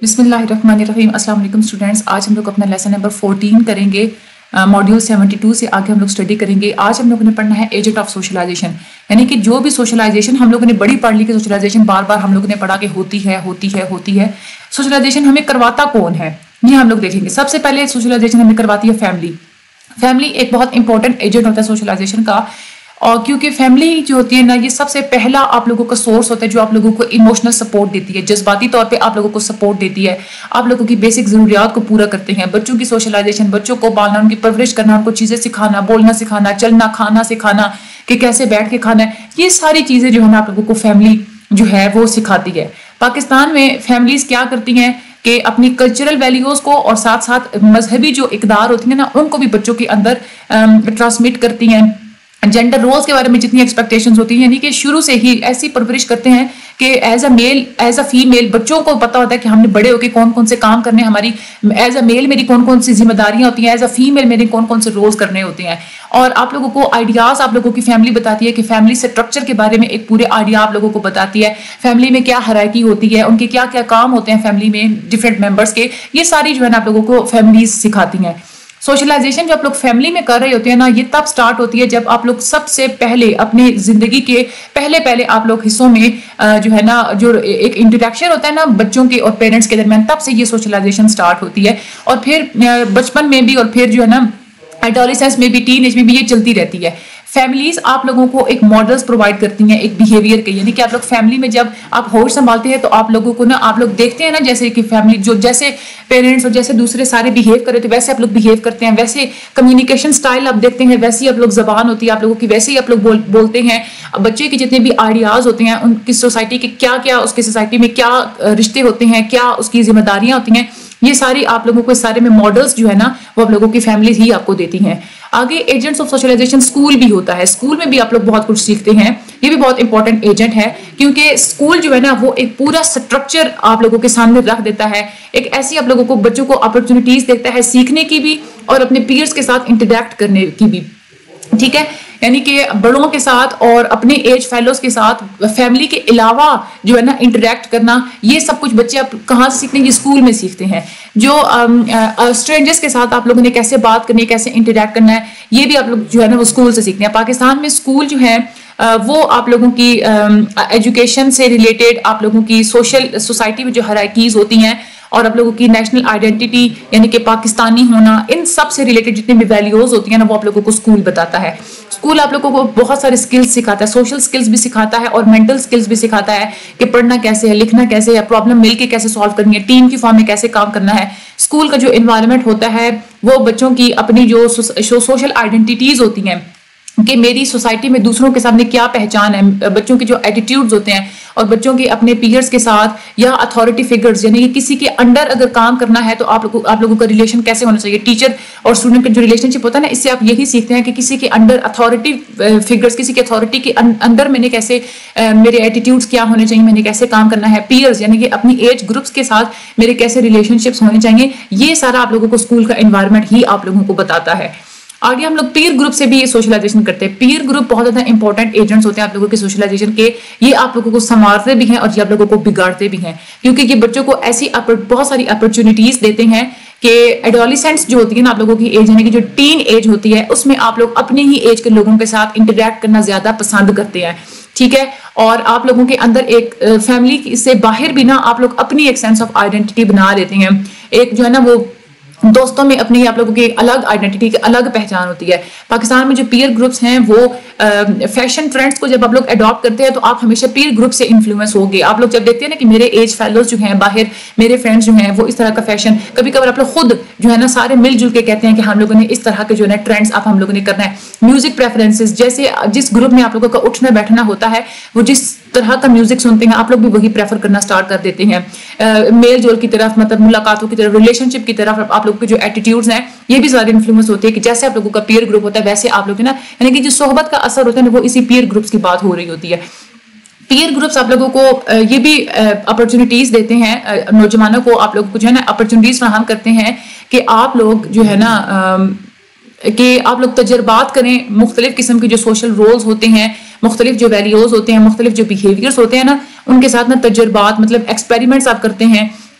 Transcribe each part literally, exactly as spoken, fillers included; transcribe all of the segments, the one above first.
बिस्मिल्लाहिर्रहमानिर्रहीम। अस्सलाम वालेकुम स्टूडेंट्स, आज हम लोग अपना लेसन नंबर फोर्टीन करेंगे। मॉड्यूल सेवेंटी टू से आगे हम लोग स्टडी करेंगे। आज हम लोगों ने पढ़ना है एजेंट ऑफ सोशलाइजेशन, यानी कि जो भी सोशलाइजेशन हम लोगों ने बड़ी पढ़ ली कि सोशलाइजेशन बार बार हम लोगों ने पढ़ा कि होती है होती है होती है। सोशलाइजेशन हमें करवाता कौन है ये हम लोग देखेंगे। सबसे पहले सोशलाइजेशन हमें करवाती है फैमिली। फैमिली एक बहुत इंपॉर्टेंट एजेंट होता है सोशलाइजेशन का, और क्योंकि फैमिली जो होती है ना, ये सबसे पहला आप लोगों का सोर्स होता है जो आप लोगों को इमोशनल सपोर्ट देती है, जज्बाती तौर पे आप लोगों को सपोर्ट देती है, आप लोगों की बेसिक ज़रूरियात को पूरा करते हैं। बच्चों की सोशलाइजेशन, बच्चों को पालना, उनकी परवरिश करना, उनको चीज़ें सिखाना, बोलना सिखाना, चलना, खाना सिखाना कि कैसे बैठ के खाना है, ये सारी चीज़ें जो है ना आप लोगों को फैमिली जो है वो सिखाती है। पाकिस्तान में फैमिलीज क्या करती हैं कि अपनी कल्चरल वैल्यूज़ को और साथ साथ मजहबी जो इकदार होती है ना, उनको भी बच्चों के अंदर ट्रांसमिट करती हैं। जेंडर रोल्स के बारे में जितनी एक्सपेक्टेशंस होती हैं, यानी कि शुरू से ही ऐसी परवरिश करते हैं कि as a male as a female बच्चों को पता होता है कि हमने बड़े होकर कौन कौन से काम करने, हमारी एज अ मेल मेरी कौन कौन सी जिम्मेदारियां होती हैं, एज अ फीमेल मेरे कौन कौन से रोल्स करने होते हैं। और आप लोगों को आइडियाज आप लोगों की फैमिली बताती है कि फैमिली स्ट्रक्चर के बारे में एक पूरे आइडिया आप लोगों को बताती है। फैमिली में क्या हायरार्की होती है, उनके क्या क्या काम होते हैं फैमिली में डिफरेंट मेंबर्स के, ये सारी जो है ना आप लोगों को फैमिलीज सिखाती हैं। सोशलाइजेशन जो आप लोग फैमिली में कर रहे होते हैं ना, ये तब स्टार्ट होती है जब आप लोग सबसे पहले अपने जिंदगी के पहले पहले आप लोग हिस्सों में जो है ना, जो एक इंटरेक्शन होता है ना बच्चों के और पेरेंट्स के दरमियान, तब से ये सोशलाइजेशन स्टार्ट होती है। और फिर बचपन में भी, और फिर जो है ना एडोलेसेंस में भी, टीन एज में भी ये चलती रहती है। फैमिलीज आप लोगों को एक मॉडल्स प्रोवाइड करती हैं एक बिहेवियर के, यानी कि आप लोग फैमिली में जब आप होश संभालते हैं तो आप लोगों को ना, आप लोग देखते हैं ना जैसे कि फैमिली जो जैसे पेरेंट्स और जैसे दूसरे सारे बिहेव कर रहे थे वैसे आप लोग बिहेव करते हैं, वैसे कम्युनिकेशन स्टाइल आप देखते हैं, वैसी आप लोग जबान होती है आप लोगों की, वैसे ही आप लोग बोल, बोलते हैं। बच्चे के जितने भी आइडियाज होते हैं, उनकी सोसाइटी के क्या क्या, उसकी सोसाइटी में क्या रिश्ते होते हैं, क्या उसकी जिम्मेदारियां होती हैं, ये सारी आप लोगों को इस सारे में मॉडल्स जो है ना वो आप लोगों की फैमिली ही आपको देती हैं। आगे एजेंट्स ऑफ सोशलाइजेशन स्कूल भी होता है। स्कूल में भी आप लोग बहुत कुछ सीखते हैं, ये भी बहुत इंपॉर्टेंट एजेंट है, क्योंकि स्कूल जो है ना वो एक पूरा स्ट्रक्चर आप लोगों के सामने रख देता है। एक ऐसी आप लोगों को बच्चों को अपॉर्चुनिटीज देता है सीखने की भी और अपने पीयर्स के साथ इंटरेक्ट करने की भी, ठीक है। यानी कि बड़ों के साथ और अपने एज फेलोज के साथ फैमिली के अलावा जो है ना इंटरेक्ट करना, ये सब कुछ बच्चे आप कहाँ से सीखते हैं? ये स्कूल में सीखते हैं। जो स्ट्रेंजर्स के साथ आप लोगों ने कैसे बात करनी है, कैसे इंटरेक्ट करना है, ये भी आप लोग जो है ना वो स्कूल से सीखते हैं। पाकिस्तान में स्कूल जो है वो आप लोगों की एजुकेशन से रिलेटेड, आप लोगों की सोशल सोसाइटी में जो हायरार्कीज होती हैं और आप लोगों की नेशनल आइडेंटिटी यानी कि पाकिस्तानी होना, इन सब से रिलेटेड जितनी भी वैल्यूज होती हैं ना वो आप लोगों को स्कूल बताता है। स्कूल आप लोगों को बहुत सारे स्किल्स सिखाता है, सोशल स्किल्स भी सिखाता है और मेंटल स्किल्स भी सिखाता है कि पढ़ना कैसे है, लिखना कैसे है, प्रॉब्लम मिलके कैसे सॉल्व करनी है, टीम की फॉर्म में कैसे काम करना है। स्कूल का जो इन्वायरमेंट होता है वो बच्चों की अपनी जो सोशल आइडेंटिटीज होती हैं कि मेरी सोसाइटी में दूसरों के सामने क्या पहचान है, बच्चों के जो एटीट्यूड्स होते हैं और बच्चों के अपने पीयर्स के साथ या अथॉरिटी फिगर्स यानी कि किसी के अंडर अगर काम करना है तो आप लोगों आप लोगों का रिलेशन कैसे होना चाहिए। टीचर और स्टूडेंट का जो रिलेशनशिप होता है ना, इससे आप यही सीखते हैं कि किसी के अंडर अथॉरिटी फिगर्स, किसी के अथॉरिटी के अंदर मैंने कैसे, मेरे एटीट्यूड्स क्या होने चाहिए, मैंने कैसे काम करना है। पीयर्स यानी कि अपनी एज ग्रुप्स के साथ मेरे कैसे रिलेशनशिप्स होने चाहिए, ये सारा आप लोगों को स्कूल का एनवायरनमेंट ही आप लोगों को बताता है। आगे हम लोग पीयर ग्रुप से भी ये सोशलाइजेशन करते हैं। पीयर ग्रुप बहुत ज्यादा इंपॉर्टेंट एजेंट्स होते हैं आप लोगों के सोशलाइजेशन के। ये आप लोगों को संवारते भी हैं और ये आप लोगों को बिगाड़ते भी हैं, क्योंकि ये बच्चों को ऐसी बहुत सारी अपॉर्चुनिटीज देते हैं कि एडोलेसेंट्स जो होती है ना आप लोगों की एज, यानी कि जो टीन एज होती है, उसमें आप लोग अपने ही एज के लोगों के साथ इंटरेक्ट करना ज्यादा पसंद करते हैं, ठीक है। और आप लोगों के अंदर एक फैमिली से बाहर भी ना आप लोग अपनी एक सेंस ऑफ आइडेंटिटी बना लेते हैं। एक जो है ना वो दोस्तों में अपनी आप लोगों की अलग आइडेंटिटी की अलग पहचान होती है। पाकिस्तान में जो पीयर ग्रुप्स हैं वो फैशन ट्रेंड्स को जब आप लोग अडॉप्ट करते हैं तो आप हमेशा पीयर ग्रुप से इन्फ्लुएंस होगे। आप लोग जब देखते हैं ना कि मेरे एज फेलोज जो हैं बाहर, मेरे फ्रेंड्स जो हैं वो इस तरह का फैशन, कभी कभार आप लोग खुद जो है ना सारे मिलजुल के कहते हैं कि हम लोगों ने इस तरह के जो है ना ट्रेंड्स आप हम लोगों ने करना है। म्यूजिक प्रेफरेंसेस, जैसे जिस ग्रुप में आप लोगों का उठना बैठना होता है, वो जिस तरह का म्यूजिक सुनते हैं आप लोग भी वही प्रेफर करना स्टार्ट कर देते हैं। मेल जोल की तरफ, मतलब मुलाकातों की तरफ, रिलेशनशिप की तरफ आप लोग के जो एटीट्यूड्स हैं ये भी सारे इन्फ्लुएंस होते हैं कि जैसे आप लोगों का पीयर ग्रुप होता है वैसे आप लोग ना, यानी कि जो सोहबत का असर होता है ना वो इसी पीयर ग्रुप्स की बात हो रही होती है। पीयर ग्रुप्स आप लोगों को ये भी अपॉर्चुनिटीज देते हैं, नौजवानों को आप लोगों को जो है ना अपॉर्चुनिटीज फराहम करते हैं कि आप लोग जो है ना कि आप लोग तजर्बात करें, मुख्तलिफ किस्म के जो सोशल रोल्स होते हैं, मुख्तलिफ जो वैल्यूज होते हैं, मुख्तलिफ जो बिहेवियर्स होते हैं ना, उनके साथ ना तजर्बात मतलब एक्सपेरिमेंट्स आप करते हैं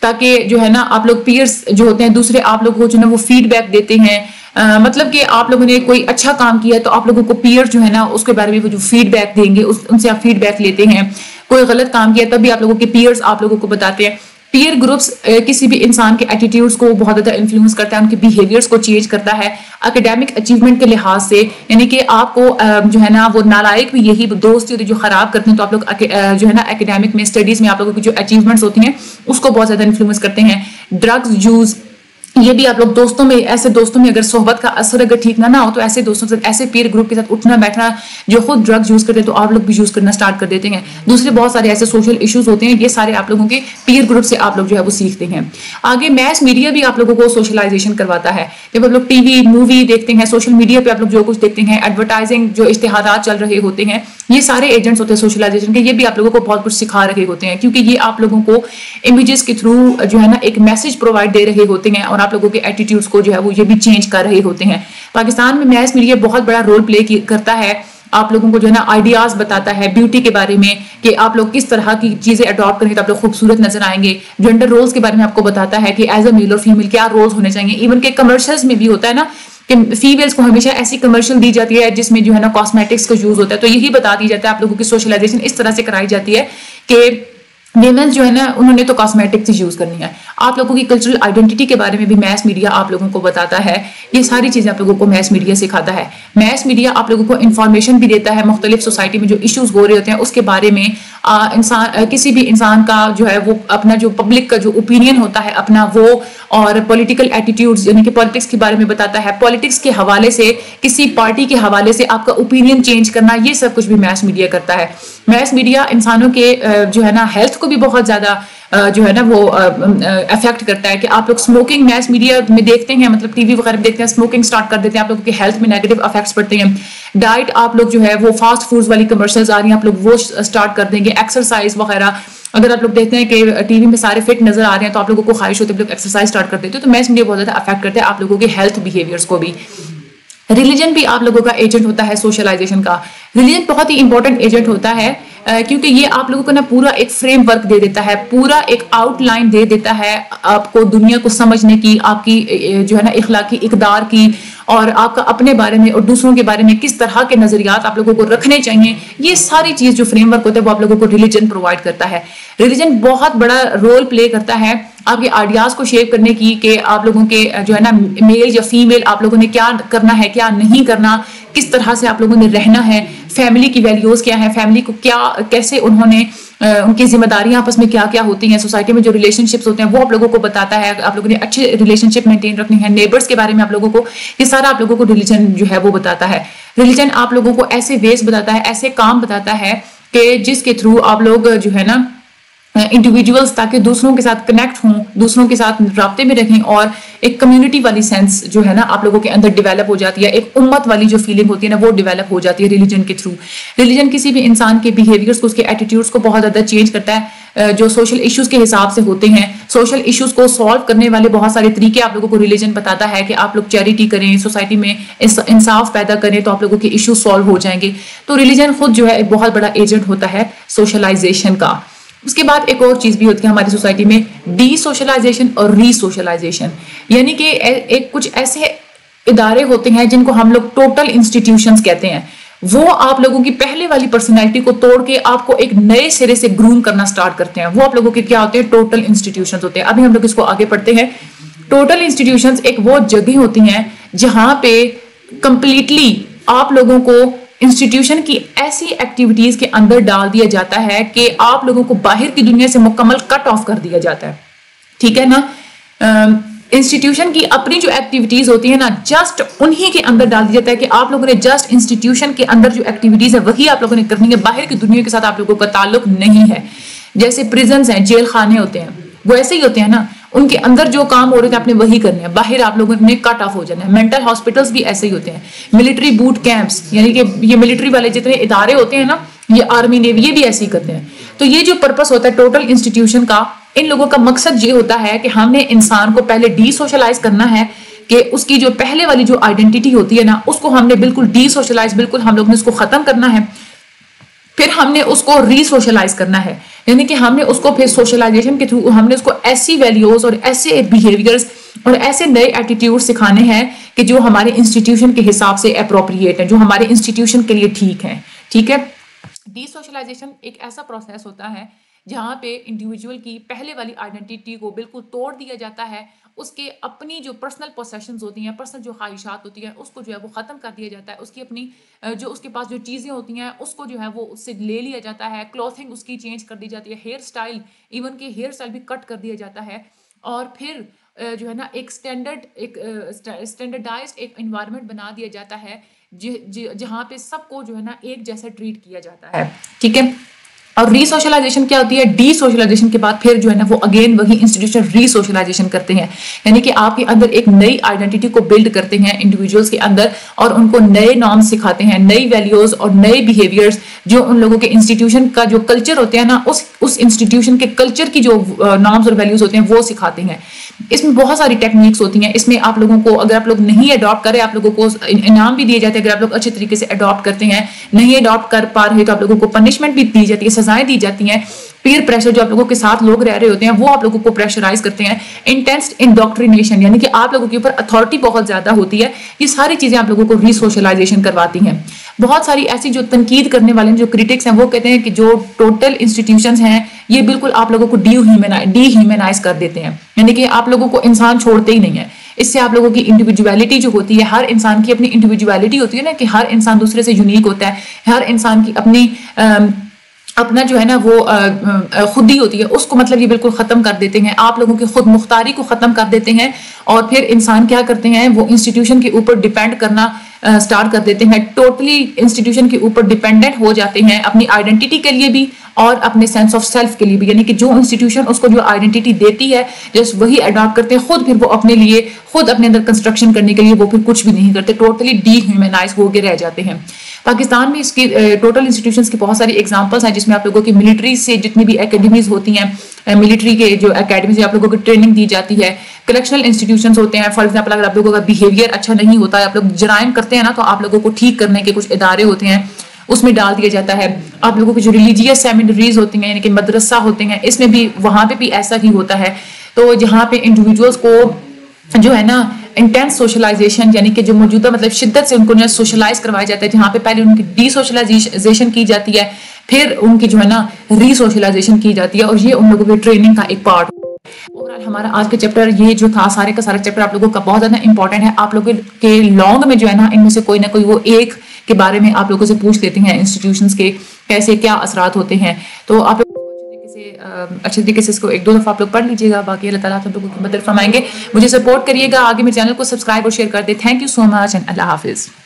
ताकि जो है ना आप लोग पीयर्स जो होते हैं दूसरे आप लोग को जो है वो फीडबैक देते हैं। Uh, मतलब कि आप लोगों ने कोई अच्छा काम किया तो आप लोगों को पीयर जो है ना उसके बारे में वो जो फीडबैक देंगे उस उनसे आप फीडबैक लेते हैं। कोई गलत काम किया तब भी आप लोगों के पीयर्स आप लोगों को बताते हैं। पीयर ग्रुप्स किसी भी इंसान के एटीट्यूड्स को बहुत ज़्यादा इन्फ्लुएंस करता है, उनके बिहेवियर्स को चेंज करता है एकेडमिक अचीवमेंट के लिहाज से। यानी कि आपको जो है ना वो नालायक भी यही दोस्त होते हैं जो खराब करते हैं, तो आप लोग जो है ना एकेडमिक में स्टडीज में आप लोगों की जो अचीवमेंट्स होती हैं उसको बहुत ज़्यादा इन्फ्लुएंस करते हैं। ड्रग्स यूज, ये भी आप लोग दोस्तों में, ऐसे दोस्तों में अगर सोहबत का असर अगर ठीक ना ना हो तो ऐसे दोस्तों के साथ, ऐसे पीयर ग्रुप के साथ उठना बैठना जो खुद ड्रग्स यूज करते हैं तो आप लोग भी यूज करना स्टार्ट कर देते हैं। दूसरे बहुत सारे ऐसे सोशल इश्यूज होते हैं, ये सारे आप लोगों के पीयर ग्रुप से आप लोग जो है वो सीखते हैं। आगे मैस मीडिया भी आप लोगों को सोशलाइजेशन करवाता है। जब आप लोग टीवी मूवी देखते हैं, सोशल मीडिया पे आप लोग जो कुछ देखते हैं, एडवर्टाइजिंग जो इश्तिहारात चल रहे होते हैं, ये सारे एजेंट्स होते हैं सोशलाइजेशन के। ये भी आप लोगों को बहुत कुछ सिखा रहे होते हैं क्योंकि ये आप लोगों को इमेजेस के थ्रू जो है ना एक मैसेज प्रोवाइड दे रहे होते हैं और आप लोगों के एटीट्यूड को जो है वो ये भी चेंज कर रहे होते हैं। पाकिस्तान में मैस मीडिया बहुत बड़ा रोल प्ले करता है, आप लोगों को जो है ना आइडियाज बताता है ब्यूटी के बारे में कि आप लोग किस तरह की चीजें अडॉप्ट करेंगे तो आप लोग खूबसूरत नजर आएंगे। जेंडर रोल्स के बारे में आपको बताता है कि एज अ मेल और फीमेल क्या रोल्स होने चाहिए। इवन के कमर्शियल्स में भी होता है ना कि फीमेल्स को हमेशा ऐसी कमर्शियल दी जाती है जिसमें जो है ना कॉस्मेटिक्स का यूज होता है, तो यही बता दी जाता है आप लोगों की सोशलाइजेशन इस तरह से कराई जाती है कि वीमेंस जो है ना उन्होंने तो कॉस्मेटिक्स यूज करनी है। आप लोगों की कल्चरल आइडेंटिटी के बारे में भी मैस मीडिया आप लोगों को बताता है। ये सारी चीजें आप लोगों को मैस मीडिया सिखाता है। मैस मीडिया आप लोगों को इन्फॉर्मेशन भी देता है मुख्तलिफ सोसाइटी में जो इश्यूज हो रहे होते हैं उसके बारे में। इंसान किसी भी इंसान का जो है वो अपना जो पब्लिक का जो ओपिनियन होता है अपना वो, और पॉलिटिकल एटीट्यूड्स यानी कि पॉलिटिक्स के बारे में बताता है। पॉलिटिक्स के हवाले से, किसी पार्टी के हवाले से आपका ओपिनियन चेंज करना, ये सब कुछ भी मैस मीडिया करता है। मैस मीडिया इंसानों के जो है ना हेल्थ को भी बहुत ज्यादा जो है ना वो अफेक्ट करता है कि आप लोग स्मोकिंग मैस मीडिया में देखते हैं, मतलब टीवी वगैरह में देखते हैं, स्मोकिंग स्टार्ट कर देते हैं, आप लोगों की हेल्थ में नेगेटिव इफेक्ट्स पड़ते हैं। डाइट आप लोग जो है वो फास्ट फूड्स वाली कमर्शियल्स आ रही हैं, आप लोग वो स्टार्ट कर देंगे। एक्सरसाइज वगैरह अगर आप लोग देखते हैं कि टीवी में सारे फिट नजर आ रहे हैं तो आप लोगों को ख्वाहिश होती है आप लोग एक्सरसाइज स्टार्ट कर देते हो, तो मैस मीडिया बहुत ज्यादा अफेक्ट करते हैं आप लोगों के हेल्थ बिहेवियर्स को भी। रिलीजन भी आप लोगों का एजेंट होता है सोशलाइजेशन का। रिलीजन बहुत ही इंपॉर्टेंट एजेंट होता है क्योंकि ये आप लोगों को ना पूरा एक फ्रेमवर्क दे देता है, पूरा एक आउटलाइन दे देता है आपको दुनिया को समझने की, आपकी जो है ना इखलाकी इकदार की, और आपका अपने बारे में और दूसरों के बारे में किस तरह के नजरियात आप लोगों को रखने चाहिए। ये सारी चीज जो फ्रेमवर्क होता है वो आप लोगों को रिलीजन प्रोवाइड करता है। रिलीजन बहुत बड़ा रोल प्ले करता है आपके आइडियाज को शेप करने की, कि आप लोगों के जो है ना मेल या फीमेल आप लोगों ने क्या करना है, क्या नहीं करना, किस तरह से आप लोगों ने रहना है, फैमिली की वैल्यूज क्या है, फैमिली को क्या कैसे उन्होंने उनकी जिम्मेदारियां आपस में क्या क्या होती हैं, सोसाइटी में जो रिलेशनशिप्स होते हैं वो आप लोगों को बताता है। आप लोगों ने अच्छे रिलेशनशिप मेंटेन रखनी है, नेबर्स के बारे में आप लोगों को, ये सारा आप लोगों को रिलीजन जो है वो बताता है। रिलीजन आप लोगों को ऐसे वेज बताता है, ऐसे काम बताता है कि जिसके थ्रू आप लोग जो है ना इंडिविजुअल्स ताकि दूसरों के साथ कनेक्ट हों, दूसरों के साथ राब्ते में रहें, और एक कम्युनिटी वाली सेंस जो है ना आप लोगों के अंदर डेवलप हो जाती है, एक उम्मत वाली जो फीलिंग होती है ना वो डेवलप हो जाती है रिलीजन के थ्रू। रिलीजन किसी भी इंसान के बिहेवियर्स को, उसके एटीट्यूड्स को बहुत ज्यादा चेंज करता है जो सोशल इश्यूज के हिसाब से होते हैं। सोशल इश्यूज को सॉल्व करने वाले बहुत सारे तरीके आप लोगों को रिलीजन बताता है कि आप लोग चैरिटी करें, सोसाइटी में इंसाफ पैदा करें तो आप लोगों के इश्यूज सॉल्व हो जाएंगे। तो रिलीजन खुद जो है एक बहुत बड़ा एजेंट होता है सोशलाइजेशन का। उसके बाद एक और चीज भी होती है हमारी सोसाइटी में, डी सोशलाइजेशन और री सोशलाइजेशन। यानी कि एक कुछ ऐसे इदारे होते हैं जिनको हम लोग टोटल इंस्टीट्यूशंस कहते हैं, वो आप लोगों की पहले वाली पर्सनैलिटी को तोड़ के आपको एक नए सिरे से ग्रूम करना स्टार्ट करते हैं। वो आप लोगों के क्या होते हैं, टोटल इंस्टीट्यूशंस होते हैं। अभी हम लोग इसको आगे पढ़ते हैं। टोटल इंस्टीट्यूशंस एक वो जगह होती हैं जहां पे कंप्लीटली आप लोगों को इंस्टीट्यूशन की ऐसी एक्टिविटीज के अंदर डाल दिया जाता है कि आप लोगों को बाहर की दुनिया से मुकम्मल कट ऑफ कर दिया जाता है। ठीक है ना, इंस्टीट्यूशन की अपनी जो एक्टिविटीज होती है ना जस्ट उन्हीं के अंदर डाल दिया जाता है कि आप लोगों ने जस्ट इंस्टीट्यूशन के अंदर जो एक्टिविटीज है वही आप लोगों ने करनी है, बाहर की दुनिया के साथ आप लोगों का ताल्लुक नहीं है। जैसे प्रिजन्स हैं, जेल खाने होते हैं, वो ऐसे ही होते हैं ना, उनके अंदर जो काम हो रहे थे आपने वही करने हैं, बाहर आप लोगों ने कट ऑफ हो जाना है। मेंटल हॉस्पिटल्स भी ऐसे ही होते हैं। मिलिट्री बूट कैंप्स, यानी कि ये मिलिट्री वाले जितने इदारे होते हैं ना, ये आर्मी नेवी, ये भी ऐसे ही करते हैं। तो ये जो पर्पस होता है टोटल इंस्टीट्यूशन का, इन लोगों का मकसद ये होता है कि हमने इंसान को पहले डी सोशलाइज करना है, कि उसकी जो पहले वाली जो आइडेंटिटी होती है ना उसको हमने बिल्कुल डी सोशलाइज, बिल्कुल हम लोग ने उसको खत्म करना है। फिर हमने उसको रीसोशलाइज करना है, यानी कि हमने उसको फिर सोशलाइजेशन के थ्रू हमने उसको ऐसी वैल्यूज और ऐसे बिहेवियर्स और ऐसे नए एटीट्यूड सिखाने हैं कि जो हमारे इंस्टीट्यूशन के हिसाब से अप्रोप्रिएट है, जो हमारे इंस्टीट्यूशन के लिए ठीक है। ठीक है, डीसोशलाइजेशन एक ऐसा प्रोसेस होता है जहाँ पे इंडिविजुअल की पहले वाली आइडेंटिटी को बिल्कुल तोड़ दिया जाता है, उसके अपनी जो पर्सनल पोसेशंस होती हैं, पर्सनल जो ख्वाहिशात होती हैं, उसको जो है वो ख़त्म कर दिया जाता है, उसकी अपनी जो उसके पास जो चीज़ें होती हैं उसको जो है वो उससे ले लिया जाता है, क्लॉथिंग उसकी चेंज कर दी जाती है, हेयर स्टाइल, इवन के हेयर स्टाइल भी कट कर दिया जाता है, और फिर जो है ना एक स्टैंडर्ड एक स्टैंडर्डाइज्ड एक इन्वायरमेंट बना दिया जाता है जहाँ पे सबको जो है ना एक जैसा ट्रीट किया जाता है। ठीक है, और रीसोशलाइजेशन क्या होती है, डीसोशलाइजेशन के बाद फिर जो है ना वो अगेन वही इंस्टीट्यूशन रीसोशलाइजेशन करते हैं, यानी कि आपके अंदर एक नई आइडेंटिटी को बिल्ड करते हैं इंडिविजुअल्स के अंदर, और उनको नए नॉर्म्स सिखाते हैं, नई वैल्यूज और नए बिहेवियर्स जो उन लोगों के इंस्टीट्यूशन का जो कल्चर होते हैं ना, उस उस इंस्टीट्यूशन के कल्चर की जो नॉर्म्स और वैल्यूज होते हैं वो सिखाते हैं। इसमें बहुत सारी टेक्निक्स होती हैं, इसमें आप लोगों को अगर आप लोग नहीं अडॉप्ट करें, आप लोगों को इनाम भी दिए जाते हैं, अगर आप लोग अच्छे तरीके से अडॉप्ट करते हैं, नहीं अडॉप्ट कर पा रहे तो आप लोगों को पनिशमेंट भी दी जाती है, सजाएं दी जाती हैं, पीयर प्रेशर जो आप लोगों के साथ लोग रह रहे होते हैं वो आप लोगों को प्रेशराइज करते हैं, इंटेंस इंडोक्ट्रिनेशन यानी कि आप लोगों के ऊपर अथॉरिटी बहुत ज्यादा होती है, ये सारी चीजें आप लोगों को रीसोशलाइजेशन करवाती हैं। बहुत सारी ऐसी जो तनकीद करने वाले जो क्रिटिक्स हैं वो कहते हैं कि जो टोटल इंस्टीट्यूशंस हैं ये बिल्कुल आप लोगों को डीह्यूमनाइज कर देते हैं, यानी कि आप लोगों को इंसान छोड़ते ही नहीं है। इससे आप लोगों की इंडिविजुअलिटी जो होती है, हर इंसान की अपनी इंडिविजुअलिटी होती है ना, कि हर इंसान दूसरे से यूनिक होता है, हर इंसान की अपनी आ, अपना जो है ना वो खुद ही होती है, उसको मतलब ये बिल्कुल खत्म कर देते हैं, आप लोगों की खुद मुख्तारी को खत्म कर देते हैं, और फिर इंसान क्या करते हैं वो इंस्टीट्यूशन के ऊपर डिपेंड करना स्टार्ट कर देते हैं, टोटली इंस्टीट्यूशन के ऊपर डिपेंडेंट हो जाते हैं, अपनी आइडेंटिटी के लिए भी और अपने सेंस ऑफ सेल्फ के लिए भी, यानी कि जो इंस्टीट्यूशन उसको जो आइडेंटिटी देती है जस्ट वही अडॉप्ट करते हैं, खुद फिर वो अपने लिए खुद अपने अंदर कंस्ट्रक्शन करने के लिए वो फिर कुछ भी नहीं करते, टोटली डीह्यूमनाइज होकर रह जाते हैं। पाकिस्तान में इसकी टोटल इंस्टीट्यूशंस की बहुत सारी एग्जांपल्स हैं, जिसमें आप लोगों की मिलिट्री से जितनी भी एकेडमीज होती हैं, मिलिट्री के जो एकेडमी से आप लोगों को ट्रेनिंग दी जाती है, कलेक्शनल इंस्टीट्यूशंस होते हैं, फॉर एग्जांपल अगर आप लोगों का बिहेवियर अच्छा नहीं होता है, आप लोग जराइम करते हैं ना, तो आप लोगों को ठीक करने के कुछ इदारे होते हैं उसमें डाल दिया जाता है। आप लोगों की जो रिलीजियस सेमिनरीज होती हैं यानी कि मदरसा होते हैं, इसमें भी वहां पे भी ऐसा ही होता है। तो जहाँ पे इंडिविजुअल्स को जो है ना इंटेंस सोशलाइजेशन यानी कि जो मौजूदा मतलब शिद्दत से उनको सोशलाइज करवाया जाता है, जहाँ पे पहले उनकी डीसोशलाइजेशन की जाती है, फिर उनकी जो है ना रीसोशलाइजेशन की जाती है, और ये उन लोगों की ट्रेनिंग का एक पार्ट। ओवरऑल हमारा आज का चैप्टर ये जो था, सारे का सारा चैप्टर आप लोगों का बहुत ज्यादा इंपॉर्टेंट है। आप लोगों के लॉन्ग में जो है ना इनमें से कोई ना कोई वो एक के बारे में आप लोगों से पूछ लेते हैं, इंस्टीट्यूशंस के कैसे क्या असरात होते हैं, तो आप लोग अच्छे तरीके से इसको एक दो दफा आप लोग पढ़ लीजिएगा। बाकी अल्लाह ताला आप लोगों की मदद फरमाएंगे। मुझे सपोर्ट करिएगा, आगे मेरे चैनल को सब्सक्राइब और शेयर कर दे। Thank you so much and अल्लाह हाफिज।